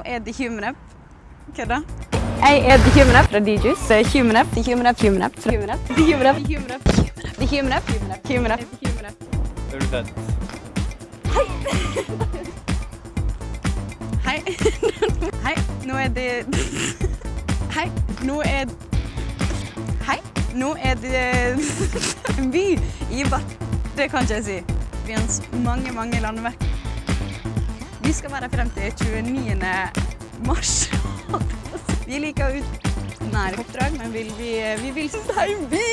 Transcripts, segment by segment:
er The Human App. Hva da? Jeg er The Human App fra D-Juice. The Human App, The Human App, Human App, The Human App, The Human App, The Human App, The Human App, Human App, Human App. Er du spent? Hei! Hei. Hei, nå er det... Hei, nå er... Hei, nå er det en by i Bart. Det kan ikke jeg si. Vi har mange landemerker. Vi skal være frem til 29. mars. Vi liker ut nære oppdrag, men vi vil si en by!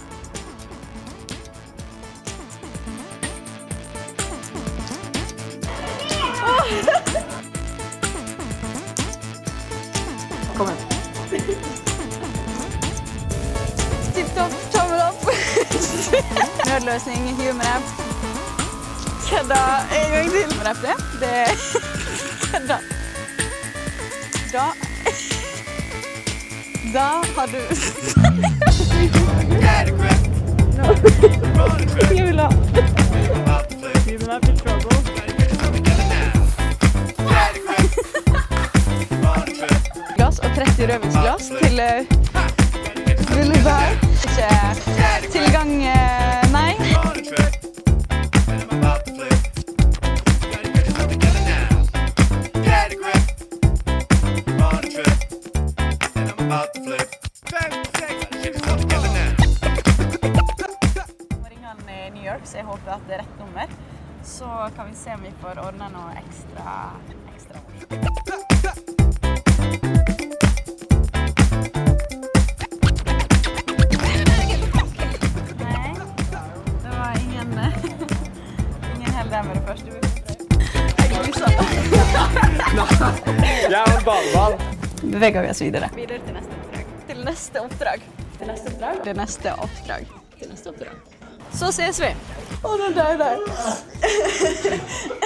Kom igjen. Tipp-topp, tommel opp. Nødløsning, Human App. Kødda, en gang til. Human App det. Kødda. Da har du... Jula. Human App in trouble. Glass og 30 rødvinsglass til Lillebær. Ikke tilgang, nei. New York, så jeg håper at det er rett nummer. Så kan vi se om vi får ordnet noe ekstra. Nei, det var ingen held der med det første. Jeg gruser. Jeg har en badeball. Beveger vi oss videre. Videre til neste oppdrag. Til neste oppdrag. Så ses vi. Å, det er deg.